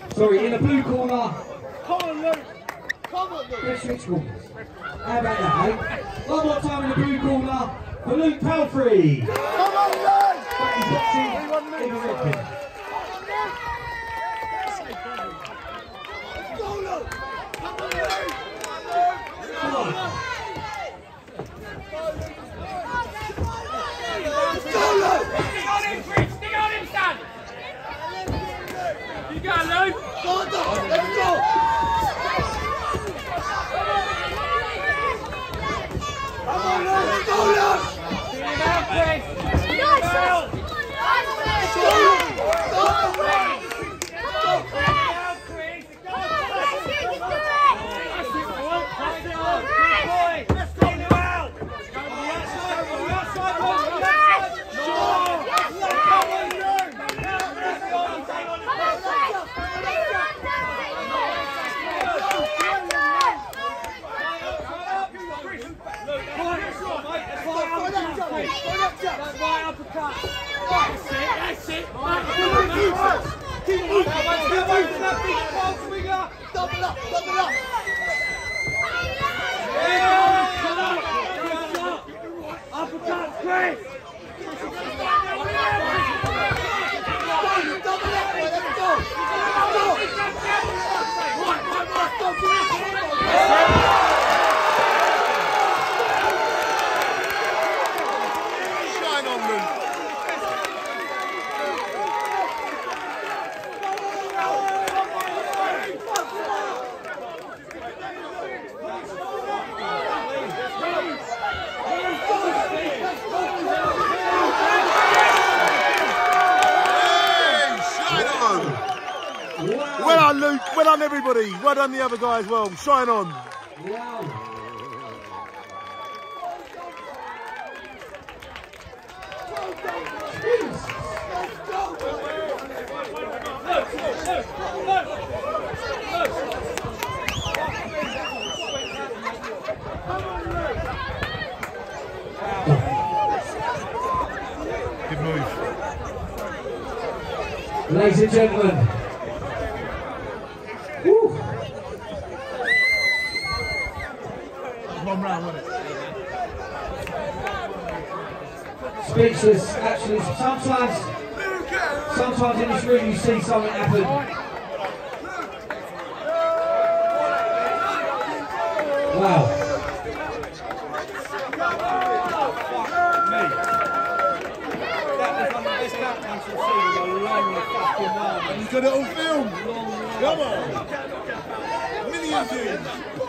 Sorry, in the blue corner. Come on, Luke. Come on, Luke. Let's switch corners. How about that, eh? One more time in the blue corner for Luke Palfrey. Come on, Luke. He's boxing in the red corner. Go, Luke. Come on, Luke. Come on. Go, Luke. Stick on him, Chris. Stick on him, son. You go, Luke. Go on, Luke. Let's go. Come on, Luke. Let's go, Luke. See him out, Chris. See him out. That's it. Double up, double up. Uppercut, Chris. Double up, let's go. Shine on, Luke. Well done, Luke. Well done, everybody. Well done, the other guy as well. Shine on. Wow. Good move. Ladies and gentlemen. Woo. One round, wasn't it? Speechless, actually. Sometimes in this room you see something happen. Wow. He's got it on film. Come on. Million views.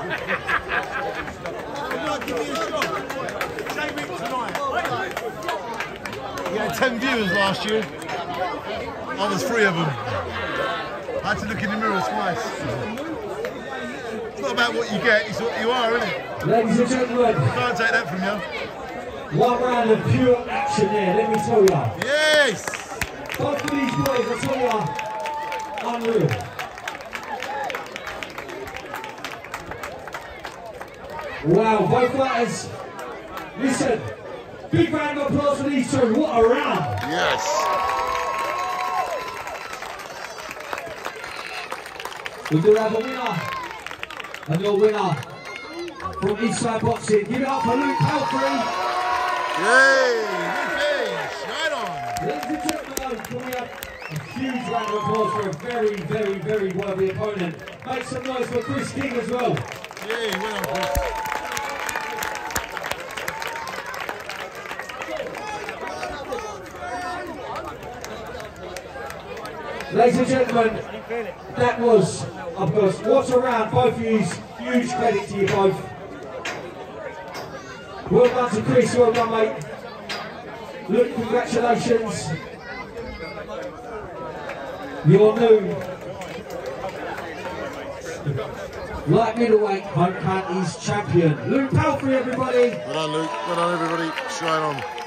You might give me a shot. Same week tonight. We had 10 viewers last year. I was 3 of them. I had to look in the mirror twice. It's not about what you get, it's what you are, isn't it? Ladies and gentlemen. Can't take that from you. One round of pure action there, let me tell you. Yes! Both of these boys, I tell you, unreal. Wow, both fighters. Listen, big round of applause for these two. What a round! Yes! We do have a winner, and your winner from Eastside Boxing. Give it up for Luke Palfrey. Yay! Okay, shine on! Ladies and gentlemen, can we have a huge round of applause for a very, very, very worthy opponent. Make some noise for Chris King as well. Yay, well done, Chris. Ladies and gentlemen, that was, of course, what a round. Both of you, huge credit to you both. Well done to Chris, well done, mate. Luke, congratulations. You're new light middleweight home counties champion. Luke Palfrey, everybody. Well done, Luke. Well done, everybody. Shine on.